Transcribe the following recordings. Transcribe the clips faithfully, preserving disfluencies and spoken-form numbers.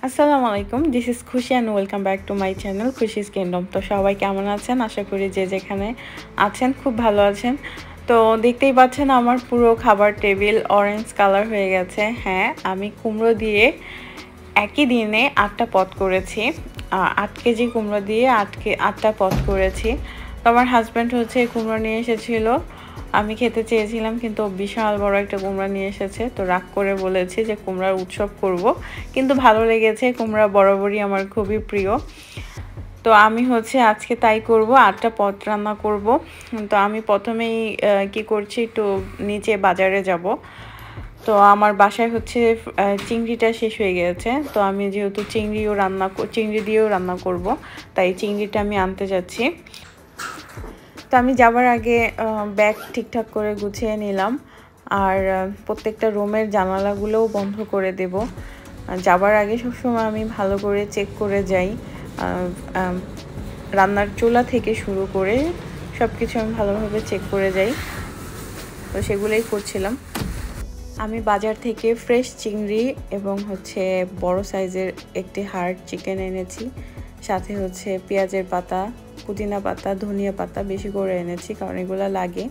আসসালামু আলাইকুম, this is Khushi and welcome back to my channel Khushi's kingdom. তো সবাই কেমন আছেন? আশা করি যে যেখানে আছেন খুব ভালো আছেন। তো দেখতেই পাচ্ছেন আমার পুরো খাবার টেবিল অরেঞ্জ কালার হয়ে গেছে। হ্যাঁ, আমি কুমড়ো দিয়ে একই দিনে আটটা পদ করেছি। আট কেজি কুমড়ো দিয়ে আটকে আটটা পদ করেছি। তো আমার হাজব্যান্ড হচ্ছে কুমড়ো নিয়ে এসেছিলো, আমি খেতে চেয়েছিলাম কিন্তু বিশাল বড় একটা কুমড়া নিয়ে এসেছে। তো রাগ করে বলেছি যে কুমড়ার উৎসব করব, কিন্তু ভালো লেগেছে। কুমড়া বরাবরই আমার খুবই প্রিয়। তো আমি হচ্ছে আজকে তাই করব, আটটা পদ রান্না করব। তো আমি প্রথমেই কি করছি, একটু নিচে বাজারে যাব। তো আমার বাসায় হচ্ছে চিংড়িটা শেষ হয়ে গেছে। তো আমি যেহেতু চিংড়িও রান্না চিংড়ি দিয়েও রান্না করব, তাই চিংড়িটা আমি আনতে যাচ্ছি। তো আমি যাবার আগে ব্যাগ ঠিকঠাক করে গুছিয়ে নিলাম, আর প্রত্যেকটা রুমের জানালাগুলোও বন্ধ করে দেব। যাবার আগে সবসময় আমি ভালো করে চেক করে যাই, রান্নার চুলা থেকে শুরু করে সব কিছু আমি ভালোভাবে চেক করে যাই। তো সেগুলোই করছিলাম। আমি বাজার থেকে ফ্রেশ চিংড়ি এবং হচ্ছে বড় সাইজের একটি হার্ড চিকেন এনেছি, সাথে হচ্ছে পেঁয়াজের পাতা, পুদিনা পাতা, ধনিয়া পাতা বেশি করে এনেছি, কারণ এগুলো লাগে।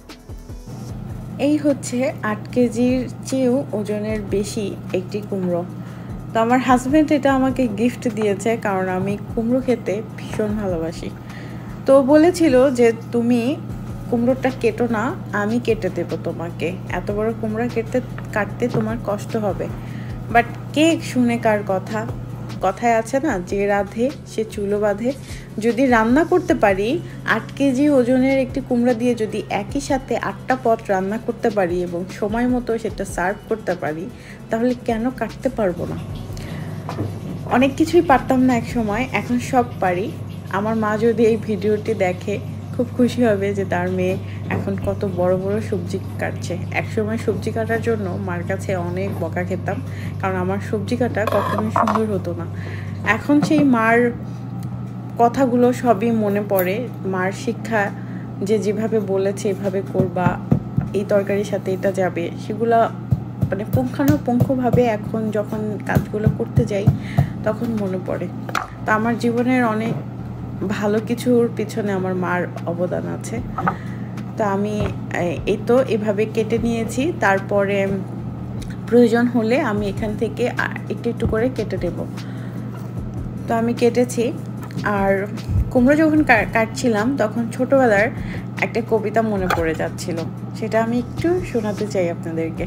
এই হচ্ছে আট কেজির চেয়েও ওজনের বেশি একটি কুমড়ো। তো আমার হাজব্যান্ড এটা আমাকে গিফট দিয়েছে, কারণ আমি কুমড়ো খেতে ভীষণ ভালোবাসি। তো বলেছিল যে তুমি কুমড়োটা কেটো না, আমি কেটে দেবো তোমাকে, এত বড় কুমড়া কেটে কাটতে তোমার কষ্ট হবে। বাট কে শুনে কার কথা? কথায় আছে না, যে রাধে সে চুলো বাঁধে। যদি রান্না করতে পারি, আট কেজি ওজনের একটি কুমড়া দিয়ে যদি একই সাথে আটটা পদ রান্না করতে পারি এবং সময় মতো সেটা সার্ভ করতে পারি, তাহলে কেন কাটতে পারবো না? অনেক কিছুই পারতাম না এক সময়, এখন সব পারি। আমার মা যদি এই ভিডিওটি দেখে খুব খুশি হবে যে তার মেয়ে এখন কত বড় বড় সবজি কাটছে। একসময় সবজি কাটার জন্য মার কাছে অনেক বকা খেতাম, কারণ আমার সবজি কাটা কখনোই সুন্দর হতো না। এখন সেই মার কথাগুলো সবই মনে পড়ে, মার শিক্ষা, যে যেভাবে বলেছে এভাবে করবা, এই তরকারির সাথে এটা যাবে, সেগুলো মানে পুঙ্খানুপুঙ্খভাবে এখন যখন কাজগুলো করতে যাই তখন মনে পড়ে। তো আমার জীবনের অনেক ভালো কিছুর পিছনে আমার মার অবদান আছে। তো আমি এই তো এভাবে কেটে নিয়েছি, তারপরে প্রয়োজন হলে আমি এখান থেকে একটু একটু করে কেটে দেব। তো আমি কেটেছি। আর কুমড়ো যখন কাটছিলাম তখন ছোটোবেলার একটা কবিতা মনে পড়ে যাচ্ছিল, সেটা আমি একটু শোনাতে চাই আপনাদেরকে।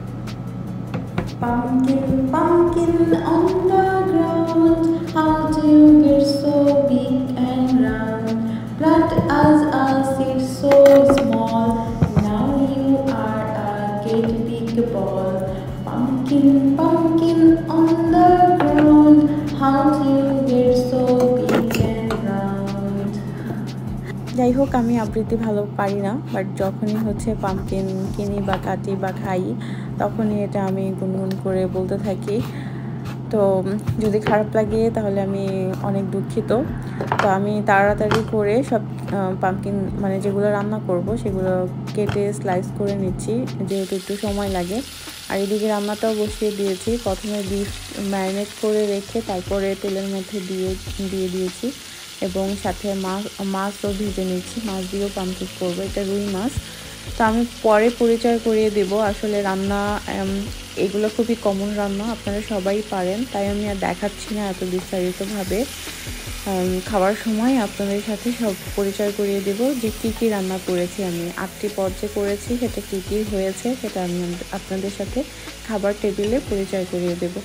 Pumpkin, pumpkin on the ground, how do you get so big and round? Plant as a seed so small, now you are a great big ball. Pumpkin, pumpkin on the ground, how do you get so big and round? যাই হোক, আমি আবৃত্তি ভালো পারি না, but যখনই হচ্ছে pumpkin কিনি বা কাটি বা খাই, তখনই এটা আমি গুনগুন করে বলতে থাকি। তো যদি খারাপ লাগে তাহলে আমি অনেক দুঃখিত। তো আমি তাড়াতাড়ি করে সব পাম্পকিন মানে যেগুলো রান্না করব সেগুলো কেটে স্লাইস করে নিচ্ছি, যেহেতু একটু সময় লাগে। আর এদিকে রান্নাটাও বসিয়ে দিয়েছি, প্রথমে বিফ ম্যারিনেট করে রেখে তারপরে তেলের মধ্যে দিয়ে দিয়ে দিয়েছি, এবং সাথে মাছ মাছও ভেজে নিচ্ছি। মাছ দিয়েও পাম্পকিন করবো, এটা রুই মাছ। তো আমি পরে পরিচয় করিয়ে দেব। আসলে রান্না এগুলো খুবই কমন রান্না, আপনারা সবাই পারেন, তাই আমি আর দেখাচ্ছি না এত বিস্তারিতভাবে। খাওয়ার সময় আপনাদের সাথে সব পরিচয় করিয়ে দেব যে কী কী রান্না করেছি। আমি আটটি পর্যায়ে করেছি, সেটা কী কী হয়েছে সেটা আমি আপনাদের সাথে খাবার টেবিলে পরিচয় করিয়ে দেব।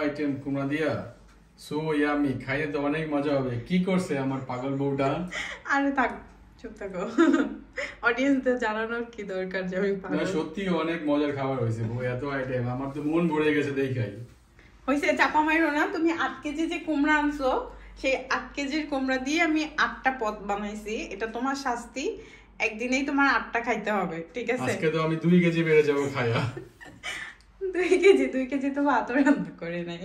আইটেম কুমড়া দিয়া সো ইয়ামি খাইতে তো অনেক মজা হবে কি করছে আমার পাগল বউটা আরে থাক চুপ থাকো অডিয়েন্সদের জানানোর কি দরকার যে আমি পাগল না সত্যি অনেক মজার খাবার হয়েছে বউ এত আইটেম আমার তো মন ভরে গেছে দেখাই হইছে চাপা মাইরো না তুমি আট কেজি যে কুমড়া আনছো সেই আট কেজির কুমড়া দিয়ে আমি আটটা পদ বানাইছি এটা তোমার শাস্তি একদিনেই তোমার আটটা খাইতে হবে ঠিক আছে আজকে তো আমি দুই কেজি বেড়ে যাবো খায়া দুই কেজি দুই কেজি তো ভাত রান্না করে নাই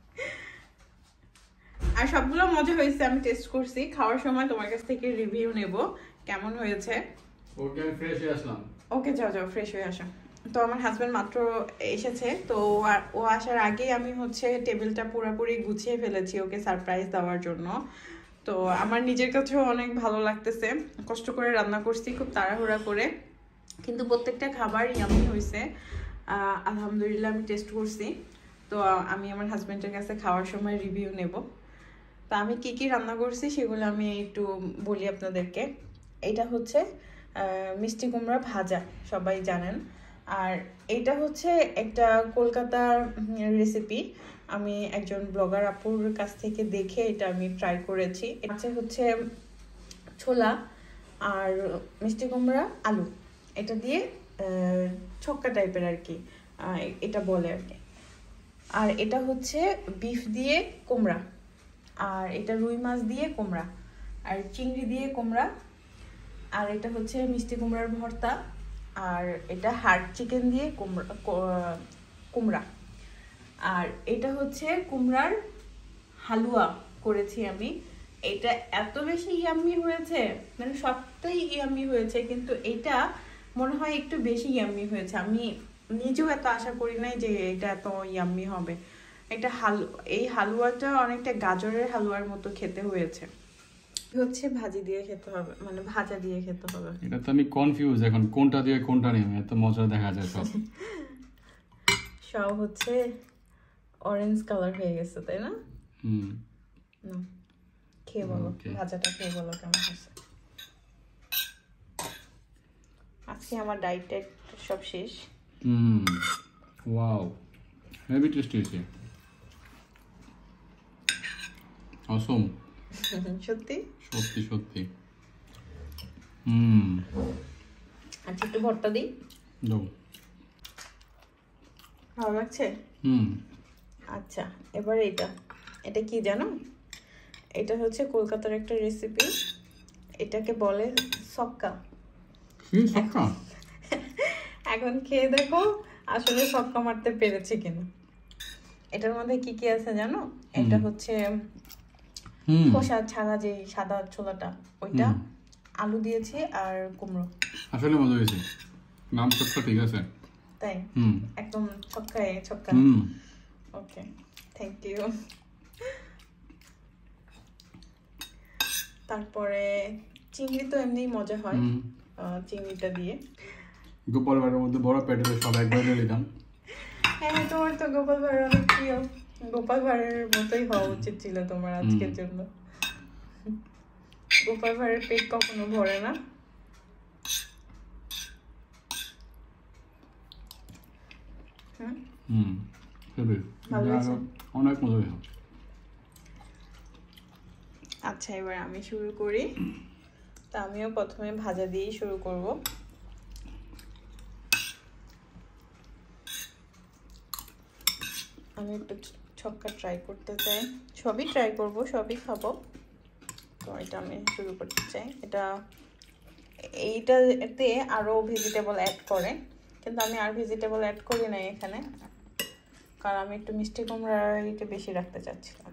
আর সবগুলো মজা হয়েছে আমি টেস্ট করছি খাওয়ার সময় তোমার কাছ থেকে রিভিউ নেব কেমন হয়েছে ওকে আমি ফ্রেশ হয়ে আসলাম ওকে যাও যাও ফ্রেশ হয়ে আসো তো আমার হাজবেন্ড মাত্র এসেছে তো ও আসার আগে আমি হচ্ছে টেবিলটা পুরোপুরি গুছিয়ে ফেলেছি ওকে সারপ্রাইজ দেওয়ার জন্য তো আমার নিজের কাছেও অনেক ভালো লাগতেছে কষ্ট করে রান্না করছি খুব তাড়াহুড়া করে কিন্তু প্রত্যেকটা খাবার ইয়ামি হয়েছে আলহামদুলিল্লাহ আমি টেস্ট করছি তো আমি আমার হাজবেন্ডের কাছে খাওয়ার সময় রিভিউ নেব তো আমি কি কি রান্না করছি সেগুলো আমি একটু বলি আপনাদেরকে এটা হচ্ছে মিষ্টি কুমড়া ভাজা সবাই জানেন আর এটা হচ্ছে একটা কলকাতার রেসিপি আমি একজন ব্লগার আপুর কাছ থেকে দেখে এটা আমি ট্রাই করেছি এটা হচ্ছে ছোলা আর মিষ্টি কুমড়া আলু এটা দিয়ে ছক্কা টাইপের আর কি এটা বলে আর কি আর এটা হচ্ছে বিফ দিয়ে কুমড়া আর এটা রুই মাছ দিয়ে কুমড়া আর চিংড়ি দিয়ে কুমড়া আর এটা হচ্ছে মিষ্টি কুমড়ার ভর্তা আর এটা হার্ড চিকেন দিয়ে কুমড়া কুমড়া আর এটা হচ্ছে কুমড়ার হালুয়া করেছি আমি এটা এত বেশি ইয়াম্মি হয়েছে মানে সবটাই ইয়াম্মি হয়েছে কিন্তু এটা মনে হয় একটু বেশি ইয়াম্মি হয়েছে আমি নিজেও এত আশা করি নাই যে এটা এত ইয়াম্মি হবে এটা হালু এই হালুয়াটা অনেকটা গাজরের হালুয়ার মতো খেতে হয়েছে হচ্ছে ভাজি দিয়ে খেতে হবে মানে ভাজা দিয়ে খেতে হবে এটা তো আমি কনফিউজ এখন কোনটা দিয়ে কোনটা নেব এত মজা দেখা যায় সব সব হচ্ছে অরেঞ্জ কালার হয়ে গেছে তাই না হুম না খেয়ে বলো ভাজাটা খেয়ে বলো কেমন হয়েছে আজকে আমার ডায়েট টাইট সব শেষ হুম ওয়াও হেভি টেস্টি হয়েছে অসম সত্যি সত্যি সত্যি হুম আচ্ছা একটু ভর্তা দিই দাও ভালো লাগছে হুম আচ্ছা এবার এটা এটা কি জানো এটা হচ্ছে কলকাতার একটা রেসিপি এটাকে বলে সক্কা কি সক্কা এখন খেয়ে দেখো আসলে সক্কা মারতে পেরেছে কিনা এটার মধ্যে কি কি আছে জানো এটা হচ্ছে খোসা ছাড়া যে সাদা ছোলাটা ওইটা আলু দিয়েছি আর কুমড়ো আসলে মজা হয়েছে নাম সবটা ঠিক আছে তাই একদম ছক্কায় ছক্কা ওকে থ্যাংক ইউ তারপরে চিংড়ি তো এমনি মজা হয় চিংড়িটা দিয়ে গোপাল ভাড়ের মধ্যে বড় প্যাটেলে সব একবার নিয়ে নিতাম হ্যাঁ তোমার তো গোপাল ভাড় অনেক প্রিয় গোপাল ভাড়ের মতোই হওয়া উচিত ছিল তোমার আজকের জন্য গোপাল ভাড়ের পেট কখনো ভরে না হুম অনেক মজা হয়েছে আচ্ছা এবার আমি শুরু করি তা আমিও প্রথমে ভাজা দিয়েই শুরু করব আমি একটু ছক্কা ট্রাই করতে চাই সবই ট্রাই করব সবই খাবো তো এটা আমি শুরু করতে চাই এটা এইটাতে আরও ভেজিটেবল অ্যাড করে কিন্তু আমি আর ভেজিটেবল অ্যাড করি নাই এখানে কারণ আমি একটু মিষ্টি কুমড়াটা বেশি রাখতে চাচ্ছিলাম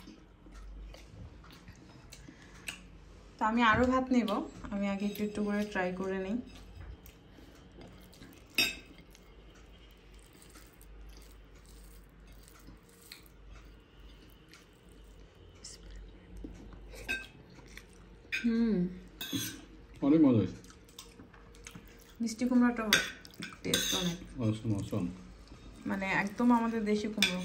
তো আমি আরও ভাত নেব আমি আগে একটু একটু করে ট্রাই করে নিই হুম অনেক মজা হয়েছে মিষ্টি কুমড়াটা টেস্ট অনেক অসম অসম মানে একদম আমাদের দেশি কুমড়ো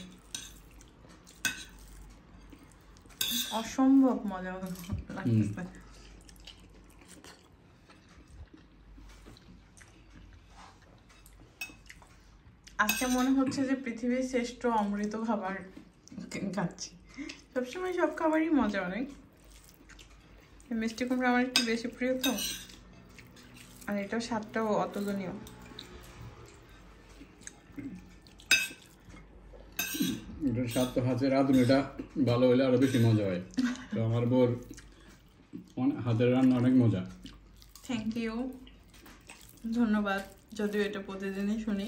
অসম্ভব মজা লাগতেছে আজকে মনে হচ্ছে যে পৃথিবীর শ্রেষ্ঠ অমৃত খাবার খাচ্ছি। সবসময় সব খাবারই মজা অনেক। মিষ্টি কুমড়া আমার একটু বেশি প্রিয় তো, আর এটাও স্বাদটাও অতুলনীয়। এটার স্বাদ তো হাতের রাঁধুন, এটা ভালো হলে আরো বেশি মজা হয়। তো আমার বোর হাতের রান্না অনেক মজা। থ্যাংক ইউ, ধন্যবাদ। যদিও এটা প্রতিদিনই শুনি,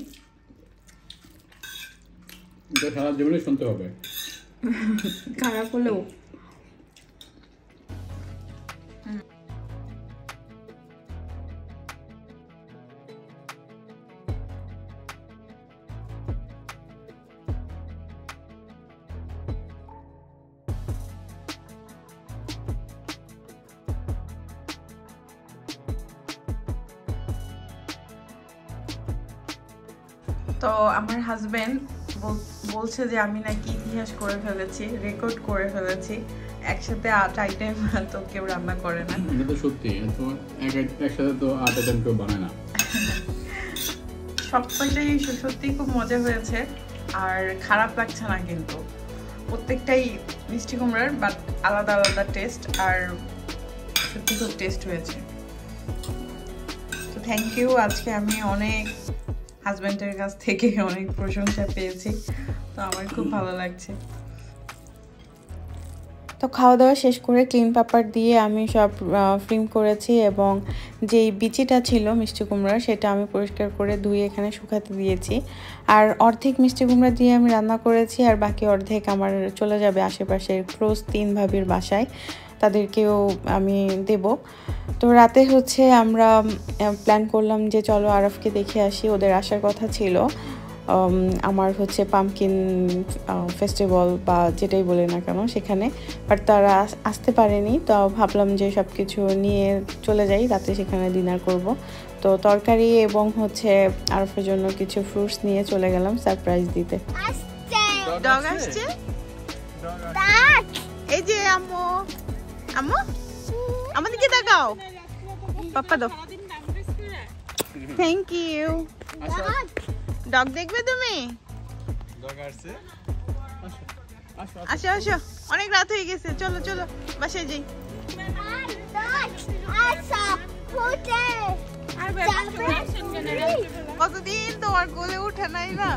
এটা সারা জীবনে শুনতে হবে, খারাপ হলেও। তো আমার হাজবেন্ড বলছে যে আমি নাকি ইতিহাস করে ফেলেছি, রেকর্ড করে ফেলেছি, একসাথে আট আইটেম তো কেউ রান্না করে না। এটা তো সত্যি, তো একসাথে তো আট আইটেম কেউ বানায় না। সবটাই সত্যি খুব মজা হয়েছে, আর খারাপ লাগছে না কিন্তু। প্রত্যেকটাই মিষ্টি কুমড়ার বাট আলাদা আলাদা টেস্ট, আর সত্যি খুব টেস্ট হয়েছে। তো থ্যাংক ইউ। আজকে আমি অনেক হাজব্যান্ডের কাছ থেকে অনেক প্রশংসা পেয়েছি, তো আমার খুব ভালো লাগছে। তো খাওয়া দাওয়া শেষ করে ক্লিন পেপার দিয়ে আমি সব ফ্রিম করেছি, এবং যেই বিচিটা ছিল মিষ্টি কুমড়া সেটা আমি পরিষ্কার করে ধুয়ে এখানে শুকাতে দিয়েছি। আর অর্ধেক মিষ্টি কুমড়া দিয়ে আমি রান্না করেছি, আর বাকি অর্ধেক আমার চলে যাবে আশেপাশের ক্লোজ তিন ভাবির বাসায়, তাদেরকেও আমি দেব। তো রাতে হচ্ছে আমরা প্ল্যান করলাম যে চলো আরফকে দেখে আসি, ওদের আসার কথা ছিল আমার হচ্ছে পামকিন ফেস্টিভ্যাল বা যেটাই বলে না কেন সেখানে, বাট তারা আসতে পারেনি। তো ভাবলাম যে সব কিছু নিয়ে চলে যাই, রাতে সেখানে ডিনার করব। তো তরকারি এবং হচ্ছে আরফের জন্য কিছু ফ্রুটস নিয়ে চলে গেলাম সারপ্রাইজ দিতে। ডগ আসছে, এই যে আম্মু, আম্মু আমাদেরকে দেখাও, পাপ্পা দাও। Thank you. ডগ দেখবে তুমি? আসো আসো, অনেক রাত হয়ে গেছে, চলো চলো বাসায় যাই। কতদিন তোমার কোলে উঠে নাই না?